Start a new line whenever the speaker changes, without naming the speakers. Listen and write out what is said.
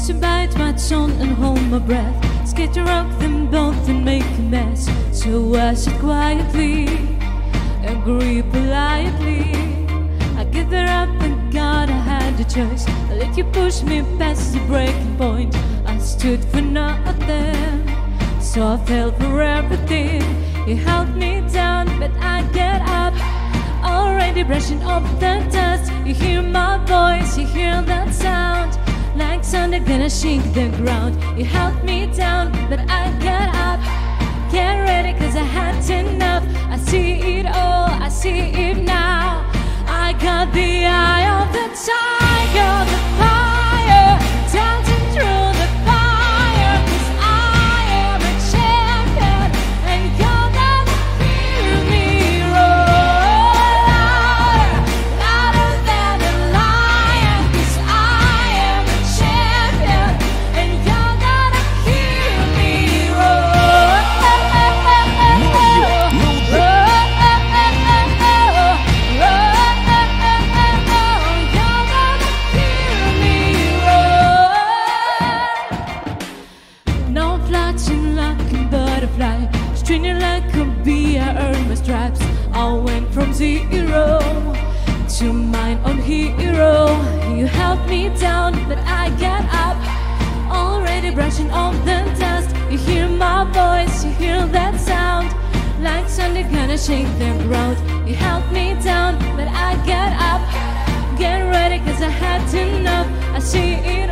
Used to bite my tongue and hold my breath, scared to rock them both and make a mess. So I said quietly, agree politely. I gathered up and God, I had a choice. I let you push me past the breaking point. I stood for nothing, so I fell for everything. You held me down, but I get up, already brushing off the dust. You hear my voice, you hear that sound, like thunder gonna shake the ground. You held me down, but I get up, get ready cause I had enough. I see it all, I see it now. I got the eye of the tiger, the fire, dancing through the fire. Cause I am a champion, and you're gonna hear me roar louder, louder than a lion. Cause I am a champion, and you're gonna hear me roar. Straining like a bee, I earned my stripes. I went from zero to my own hero. You held me down, but I get up, already brushing off the dust. You hear my voice, you hear that sound, like thunder gonna shake the ground. You held me down, but I get up, get ready cause I had enough. I see it